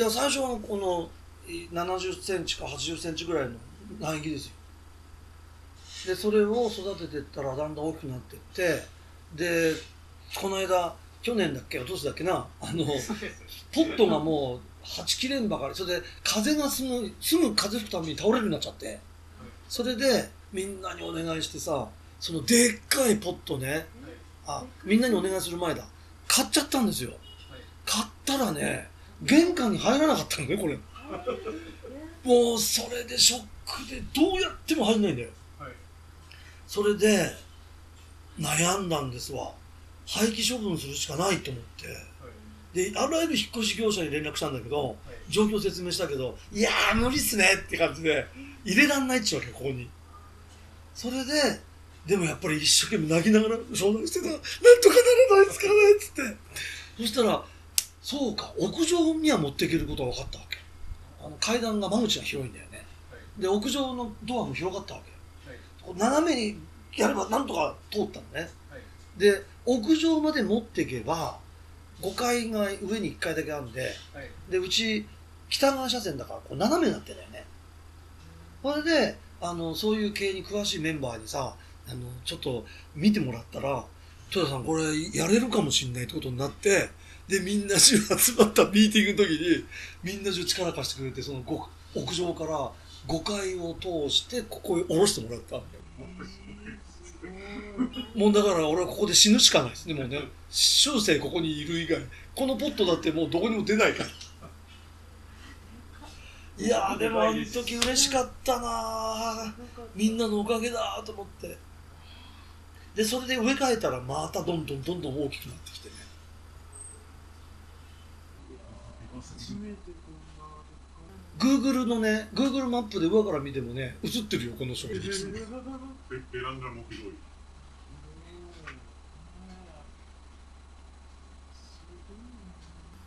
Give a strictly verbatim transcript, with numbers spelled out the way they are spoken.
で最初はこのななじゅっセンチかはちじゅっセンチぐらいの苗木ですよ。でそれを育てていったらだんだん大きくなっていって、でこの間去年だっけおととしだっけな、あのポットがもうはち切れんばかり、それで風がすぐすぐ風吹くたびに倒れるようになっちゃって、それでみんなにお願いしてさ、そのでっかいポットね、あみんなにお願いする前だ買っちゃったんですよ。買ったらね玄関に入らなかったのねこれ。もうそれでショックでどうやっても入んないんだよ。それで悩んだんですわ。廃棄処分するしかないと思って、であらゆる引っ越し業者に連絡したんだけど、状況説明したけど、いやー無理っすねって感じで入れらんないっちゅうわけ、ここに。それででもやっぱり一生懸命泣きながら相談してた。なんとかならないですかねっつって、そしたらそうか、屋上には持っていけることが分かったわけ。あの階段が間口が広いんだよね。で屋上のドアも広がったわけ。こう斜めにやればなんとか通ったのね。で屋上まで持っていけばごかいが上にいっかいだけあるんで、でうち北側車線だからこう斜めになってんだよね。それであのそういう系に詳しいメンバーにさ、あのちょっと見てもらったら、豊田さんこれやれるかもしれないってことになって、でみんな中集まったミーティングの時にみんな中力貸してくれて、その屋上からごかいを通してここへ下ろしてもらったんだよ。もうだから俺はここで死ぬしかないですね。もうね終生ここにいる以外、このポットだってもうどこにも出ないから。いやーでもあの時嬉しかったな、みんなのおかげだと思って。でそれで植え替えたらまたどんどんどんどん大きくなってきてね。Google のね Google マップで上から見てもね映ってるよこの植物。 ベランダも広い。